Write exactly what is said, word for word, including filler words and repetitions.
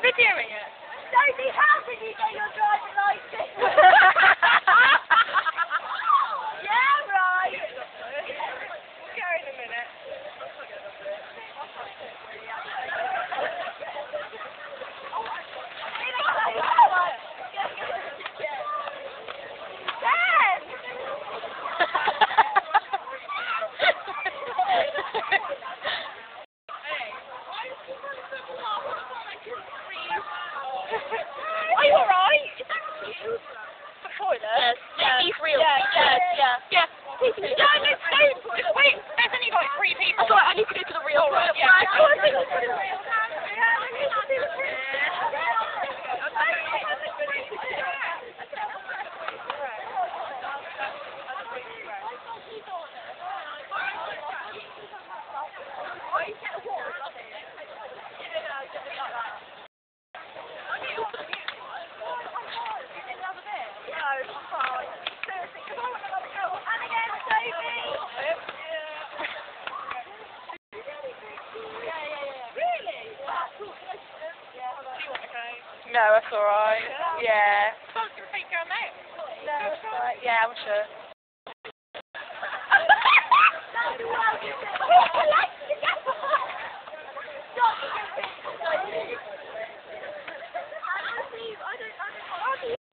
videoing it? Sophie, how did you get your driving license? Yeah, right. We'll go in a minute. Are you alright? Is that you? The toilet? Yes, yeah. He's real. Yeah, yeah, yeah. Yeah. No, no, no. Just wait. There's only like three people. That's alright, I need to go to the real one. Yeah. Right, go on, go on, go on. Yeah, we need to do it. No, that's alright. Yeah. Can't you take your name? No, that's alright. Yeah, I'm sure.